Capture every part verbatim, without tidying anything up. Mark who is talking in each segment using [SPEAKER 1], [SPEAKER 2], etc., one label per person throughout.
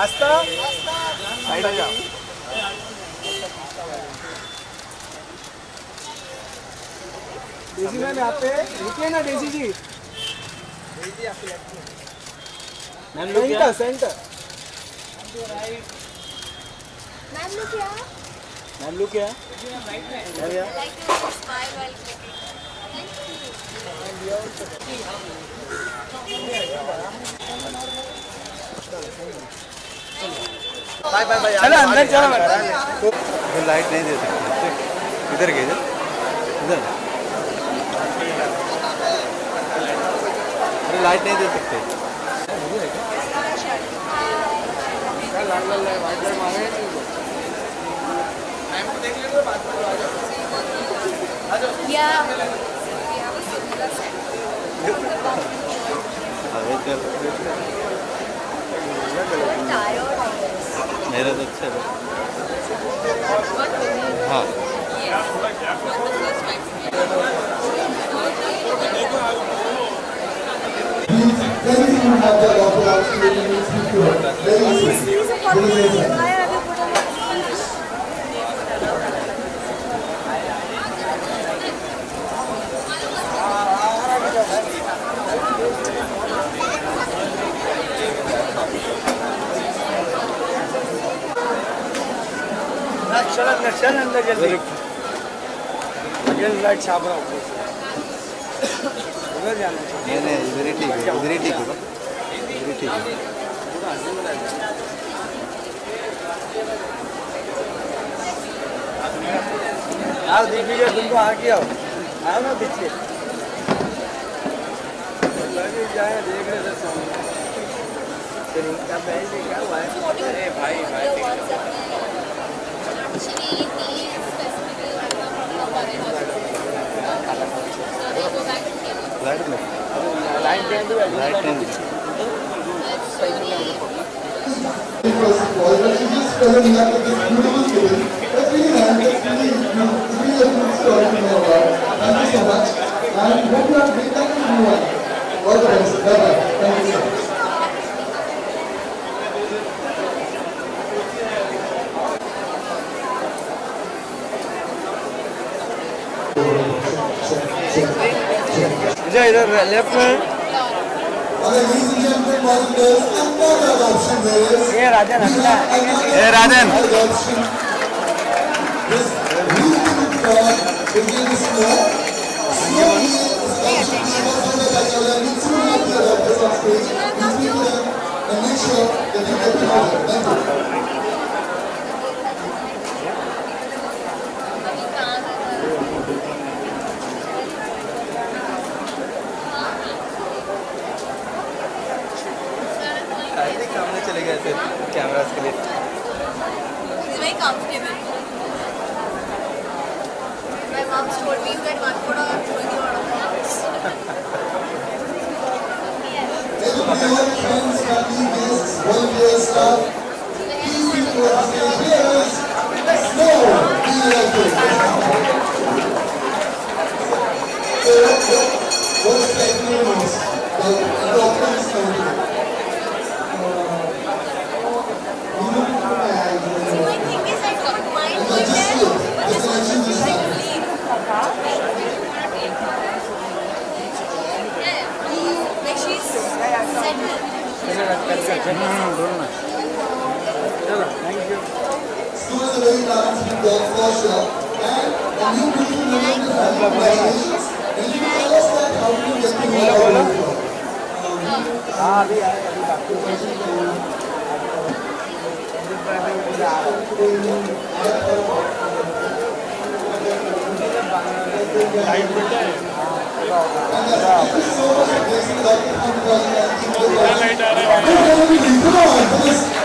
[SPEAKER 1] आस्था side हो जाओ। Daisy ma'am यहाँ पे रुकिए ना डेजी जी। डेजी आपकी लेफ्ट में। मैम लुक क्या? सेंटर।
[SPEAKER 2] मैम लुक क्या?
[SPEAKER 1] मैम लुक क्या?
[SPEAKER 2] राइट में। Like you smile while clicking.
[SPEAKER 1] Bye bye bye. चलो अंदर चलो। तो लाइट नहीं दे सकते। इधर गए इधर। अरे लाइट नहीं दे सकते। लाल लाल वाइट लाइट मारे टाइम को देख लेंगे बाद में आ जाओ। आ जाओ।
[SPEAKER 2] या we have a similar set.
[SPEAKER 1] अरे चल मेरा तो अच्छा है। हाँ चल अंदर चल अंदर जल्दी। अगेन लाइट छाप रहा हूँ। उधर जाना चाहिए। नहीं नहीं इधर ही ठीक है। इधर ही ठीक होगा। इधर ही ठीक है। आओ देख लीजिए तुमको आ गया हो। आओ ना पीछे। लगे जाए देख रहे थे सामने। फिर इनका बैग क्या हुआ है? अरे भाई भाई। लाइट में लाइट टेन दो लाइट टेन इधर लेफ्ट में ये राजन ये राजन सामने चले गए थे कैमरास के लिए।
[SPEAKER 2] It's very comfortable. My mom told me that one photo I'm showing you out of the house.
[SPEAKER 3] Friends, family, guests, volunteer staff, please for our players. No, be So, what's the influence? The adoptants country. Students are very talented girls for sure, and a new beautiful women will have congratulations. And you can tell us that how do you get to know our work?
[SPEAKER 1] हाँ अभी आए अभी बाकी light बेटा है light आ रहा है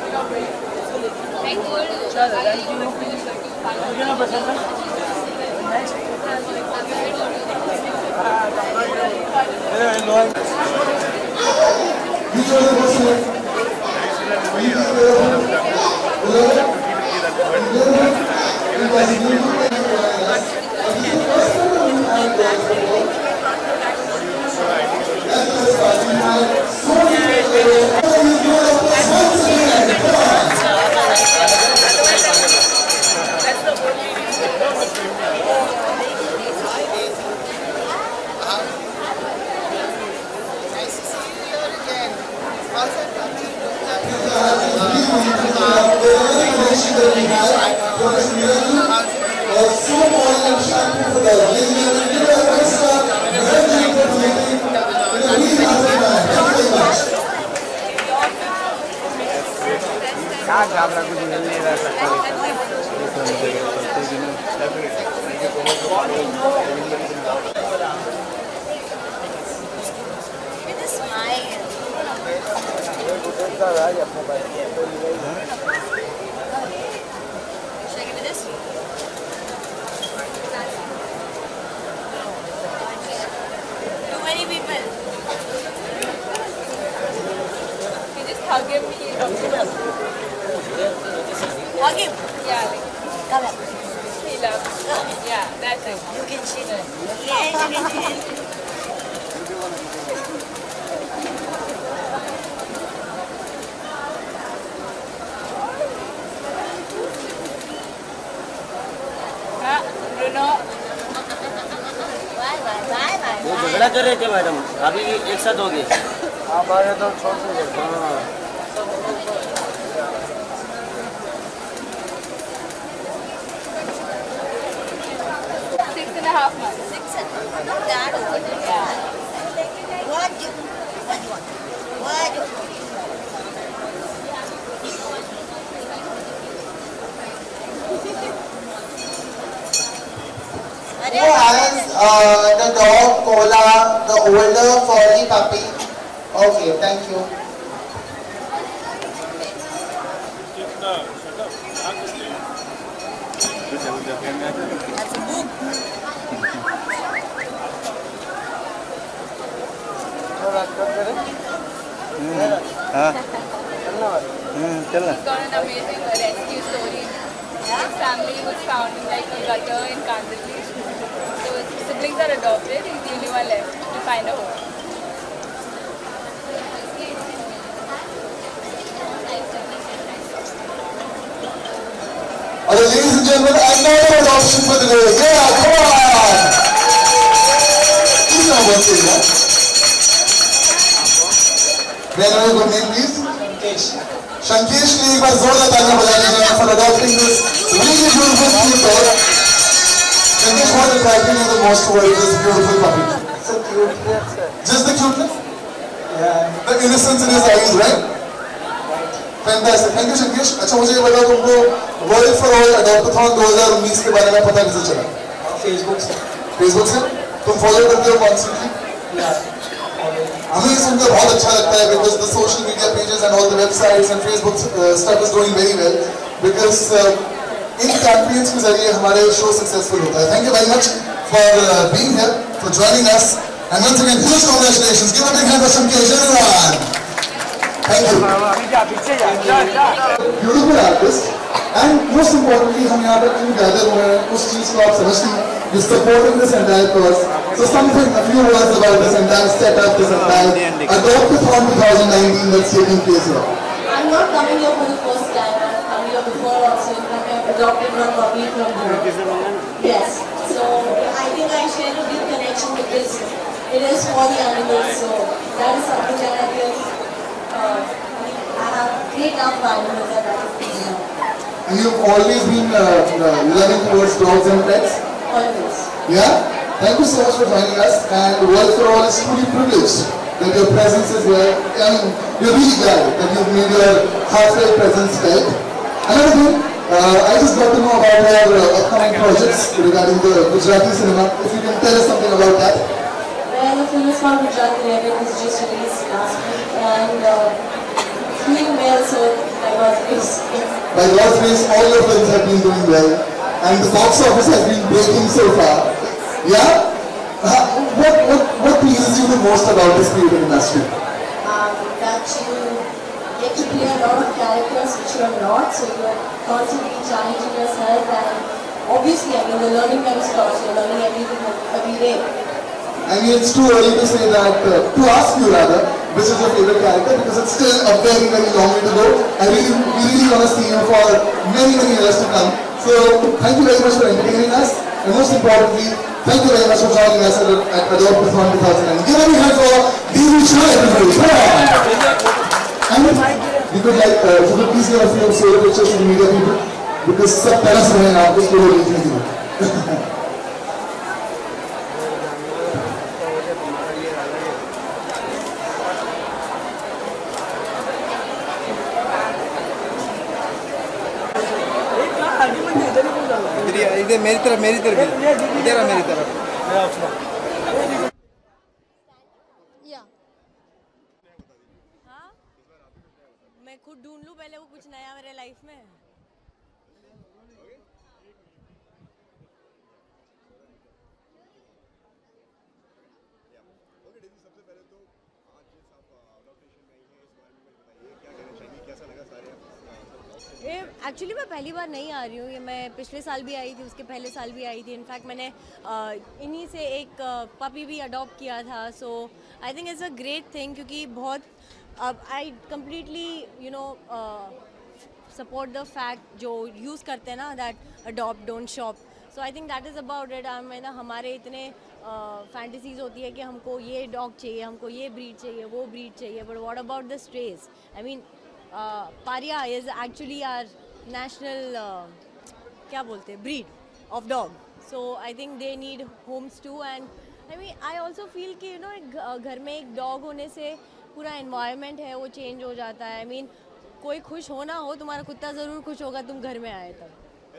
[SPEAKER 1] Thank you.
[SPEAKER 4] वो झगड़ा कर रहे थे मैडम, अभी एक साथ हो गए।
[SPEAKER 1] आप आए तो छोड़ दीजिए। हाँ
[SPEAKER 2] Six and a half months. Six and a half. Not that old. Yeah. What do you What do you want? What do you want?
[SPEAKER 3] Who has uh, the dog, Cola, the older furry puppy? Okay, thank you.
[SPEAKER 2] That's a book.
[SPEAKER 1] हाँ चलना।
[SPEAKER 2] He's got an amazing rescue story. His family was found in like a gutter in Kandivali. So his siblings are adopted. He's the only one left to find a home.
[SPEAKER 3] Alright, ladies and gentlemen, another adoption for the day. Yeah, come on! Please now one thing, huh? May I know your good name, please? Shankesh. Shankesh, ke ek baar zordaar taaliyan baja lijiyega for adopting this really beautiful cute dog. Shankesh, what attracted you the most towards this beautiful puppy?
[SPEAKER 1] So cute.
[SPEAKER 3] Just the cuteness? Yeah. The innocence in his eyes, right? Fantastic. Thank you, Shankesh. अच्छा मुझे ये बताओ तुमको World for All Adoptathon दो हज़ार उन्नीस के बारे में पता कैसे चला?
[SPEAKER 1] Facebook से।
[SPEAKER 3] Facebook से? तुम follow करते हो constantly?
[SPEAKER 1] Yeah.
[SPEAKER 3] हमें ये सुनकर बहुत अच्छा लगता है because the social media pages and all the websites and Facebook uh, stuff is doing very well because uh, in campaigns के जरिए हमारे show successful होता है. Thank you very much for uh, being here, for joining us, and once again huge congratulations. Give a big hand for Shankesh, everyone. Thank you. Beautiful artist, and most importantly, हम यहाँ पर क्यों gather हुए हैं उस चीज़ को आप समझते हैं. You're supporting this entire cause. So something, a few words about this entire setup, this entire Adoptathon twenty nineteen that's taking place here.
[SPEAKER 5] I'm not coming here for the first time. I've come here before also. In fact, I've adopted one puppy from here. Yes. So I think I share a deep connection because it is for the animals. So that is something that I really, uh, I have great love for animals and that is you know.
[SPEAKER 3] And you've always been uh, uh, loving towards dogs and pets?
[SPEAKER 5] Always.
[SPEAKER 3] Yeah? Thank you so much for joining us, and World for All is truly privileged that your presence is here. I mean, you're really glad that you've made your heartfelt presence felt. Another thing, uh, I just got to know about your uh, upcoming projects regarding the Gujarati cinema. If you can tell us something about that.
[SPEAKER 5] Well, the film is called Gujarati Rabbit was just released last week and uh, it's doing well, so by God's grace.
[SPEAKER 3] By God's grace, all your films have been doing well. and the box office has been breaking so far. Yeah? Uh, what, what, what pleases you the most about this creative industry?
[SPEAKER 5] Um, that you get to play a lot of characters which you are not, so you are constantly challenging yourself, and obviously, I mean, the learning never stops. You're learning everything every day.
[SPEAKER 3] I mean, it's too early to say that, uh, to ask you rather, which is your favorite character, because it's still a very, very long way to go. I really, we really want to see you for many, many years to come. So, thank you very much for entertaining us, and most importantly, thank you very much for joining us at, at Adoptathon two thousand nine. Give a big hand for Shah, everybody. Come on! And we could like, uh, so could please give a few solo pictures to the media people, because सब तरह से हैं आप उसको बोल दीजिए.
[SPEAKER 1] इधर मेरी तरफ मेरी तरफ इधर मेरी तरफ
[SPEAKER 6] या हाँ मैं खुद ढूंढ लूँ पहले वो कुछ नया मेरे लाइफ में. ये एक्चुअली मैं पहली बार नहीं आ रही हूँ. ये मैं पिछले साल भी आई थी, उसके पहले साल भी आई थी. इनफैक्ट मैंने इन्हीं से एक पपी भी अडॉप्ट किया था. So I think it's a great thing, क्योंकि बहुत अब I completely you know support the fact जो यूज़ करते हैं ना, that adopt don't shop. So I think that is about it. I ना हमारे इतने फैंटेसीज uh, होती है कि हमको ये डॉग चाहिए, हमको ये ब्रीड चाहिए, वो ब्रीड चाहिए. But what about the stress? I mean pariah is actually our national क्या बोलते हैं breed of dog. So I think they need homes too. And I mean I also feel कि यू नो एक घर में एक dog होने से पूरा एनवायरनमेंट है वो चेंज हो जाता है. आई मीन कोई खुश हो ना हो, तुम्हारा कुत्ता ज़रूर खुश होगा तुम घर में आए तब.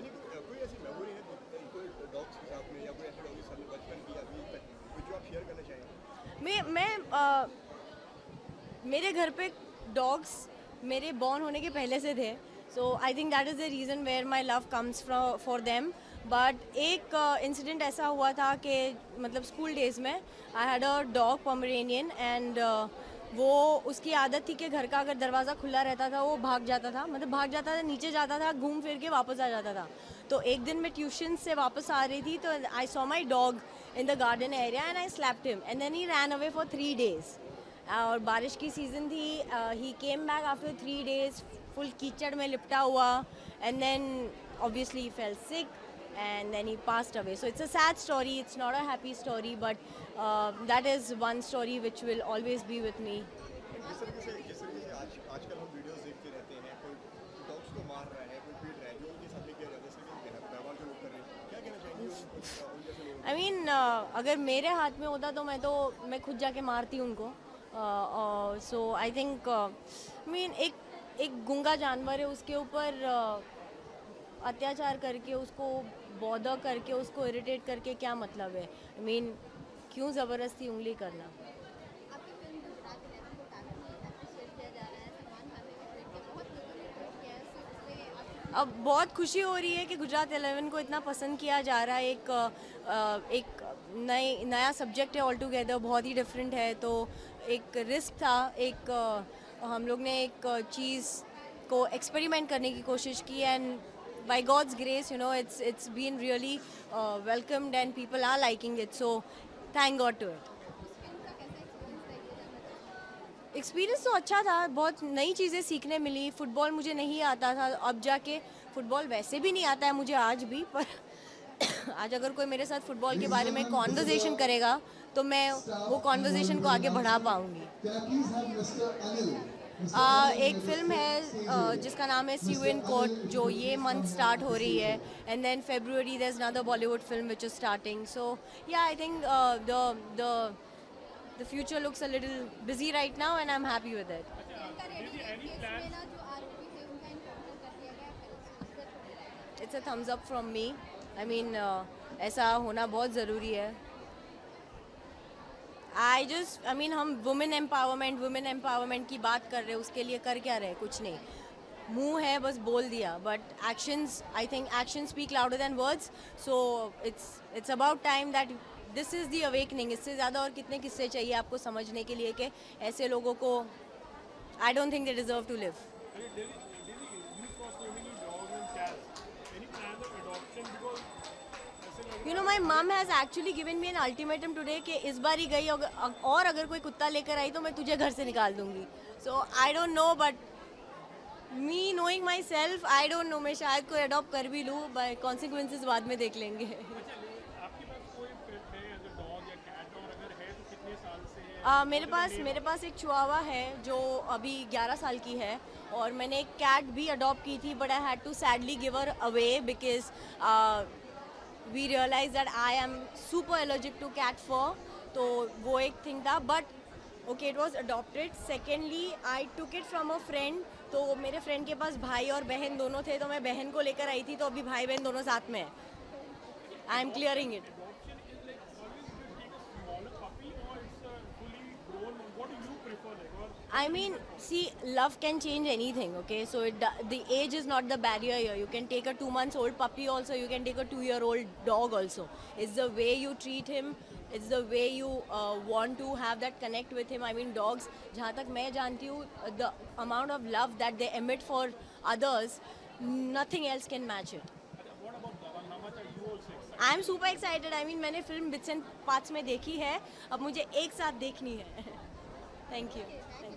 [SPEAKER 6] मैं मैं आ, मेरे घर पे डॉग्स मेरे बॉर्न होने के पहले से थे. So I think that is the reason where my love comes for them. But एक इंसिडेंट uh, ऐसा हुआ था कि मतलब स्कूल डेज़ में I had a dog Pomeranian, and वो उसकी आदत थी कि घर का अगर दरवाज़ा खुला रहता था वो भाग जाता था. मतलब भाग जाता था, नीचे जाता था, घूम फिर के वापस आ जाता था. तो एक दिन मैं ट्यूशन से वापस आ रही थी, तो I saw my dog in the garden area and I slapped him and then he ran away for three days. और बारिश की सीज़न थी. He came back after three days full कीचड़ में लिपटा हुआ, and then obviously he fell sick and then he passed away. So it's a sad story, it's not a happy story, but uh, that is one story which will always be with me.
[SPEAKER 7] जिस तरीके से जिस तरीके से आज आजकल हम videos देखते रहते हैं, कोई डॉग्स को मार रहा है, कोई पीट रहा है, जो उनके साथ किया जाता है, जैसे कि व्यवहार जो लोग कर रहे हैं, क्या कहना चाहेंगे उन जैसे लोगों को?
[SPEAKER 6] I mean uh, अगर मेरे हाथ में होता तो मैं तो मैं खुद जाके मारती उनको. सो आई थिंक आई मीन एक एक गूंगा जानवर है, उसके ऊपर uh, अत्याचार करके, उसको बॉदर करके, उसको इरिटेट करके क्या मतलब है? आई मीन क्यों ज़बरदस्ती उंगली करना? अब बहुत खुशी हो रही है कि गुजरात इलेवन को इतना पसंद किया जा रहा है. एक एक नई नया सब्जेक्ट है ऑल टुगेदर, बहुत ही डिफरेंट है. तो एक रिस्क था, एक हम लोग ने एक चीज़ को एक्सपेरिमेंट करने की कोशिश की, and by God's grace, you know, it's it's been really uh, welcomed and people are liking it. So thank God to it. Experience तो अच्छा था, बहुत नई चीज़ें सीखने मिली. फ़ुटबॉल मुझे नहीं आता था, अब जाके फ़ुटबॉल वैसे भी नहीं आता है मुझे आज भी, पर आज अगर कोई मेरे साथ फ़ुटबॉल के बारे में कॉन्वर्जेसन करेगा तो मैं वो कॉन्वर्जेसन को आगे बढ़ा पाऊँगी. Uh, एक फिल्म है uh, जिसका नाम है सी यू इन कोर्ट, जो ये मंथ स्टार्ट हो रही है, and then February there is another Bollywood film which is starting. So yeah I think the the the future looks a little busy right now and I am happy with it. It's a thumbs up from me. I mean ऐसा होना बहुत ज़रूरी है. I just I mean हम women empowerment women empowerment की बात कर रहे हैं, उसके लिए कर क्या रहे? कुछ नहीं. मुंह है बस बोल दिया, but actions, I think actions speak louder than words. So it's it's about time that this is the awakening. इससे ज़्यादा और कितने किस्से चाहिए आपको समझने के लिए कि ऐसे लोगों को I don't think they deserve to live. You know, my mom has actually given me an ultimatum today कि इस बार ही गई और अगर कोई कुत्ता लेकर आई तो मैं तुझे घर से निकाल दूंगी. So I don't know, but me knowing myself, I don't know, मैं शायद कोई अडॉप्ट कर भी लूँ, by consequences बाद में देख लेंगे. Uh, मेरे पास मेरे पास एक चिहुआवा है जो अभी ग्यारह साल की है और मैंने एक कैट भी अडॉप्ट की थी, but I had to sadly give her away because we realise that I am super allergic to cat fur. तो वो एक थिंग था, but okay it was adopted. Secondly I took it from a friend. तो मेरे friend के पास भाई और बहन दोनों थे, तो मैं बहन को लेकर आई थी, तो अभी भाई बहन दोनों साथ में हैं. I am clearing it. I mean, see, love can change anything, okay? So it, the age is not the barrier here. You can take a two months old puppy also, you can take a two year old dog also. It's the way you treat him, it's the way you uh, want to have that connect with him. I mean, dogs, जहाँ तक मैं जानती हूँ, the amount of love that they emit for others, nothing else can match it. I am super excited. I mean, मैंने film Bits and Parts में देखी है, अब मुझे एक साथ देखनी है. Thank you.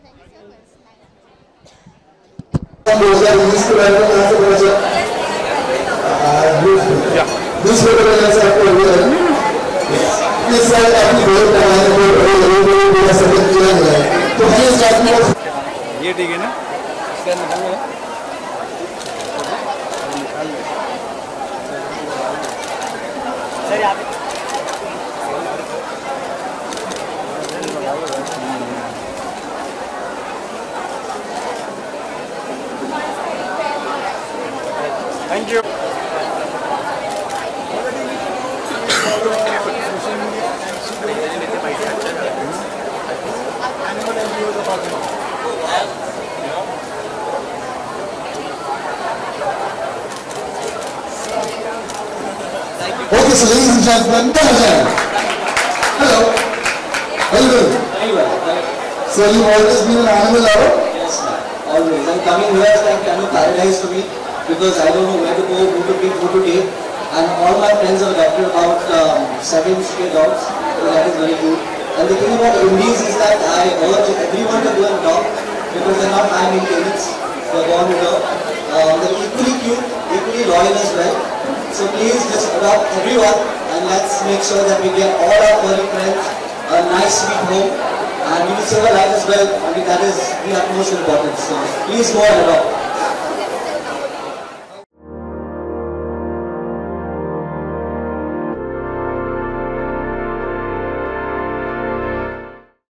[SPEAKER 1] ये ठीक है ना?
[SPEAKER 4] सर यहाँ पे
[SPEAKER 1] Thank you.
[SPEAKER 3] Okay, so ladies and gentlemen, hello. How you doing?
[SPEAKER 8] Very well.
[SPEAKER 3] So you've always been an animal lover?
[SPEAKER 8] Yes, ma'am. Always. And coming here is like kind of paradise to me because I don't know where to go, who to pick, who to take. And all my friends have adopted about um, seven stray dogs, so that is very good. And the thing about Indies is that I urge everyone to go and adopt because they're not high maintenance. They're born with her. Um, they're equally cute, equally loyal as well. So please just adopt everyone and let's make sure that we get all our furry friends a nice sweet home and we will save our life as well. I mean that is the utmost importance. So please go and adopt.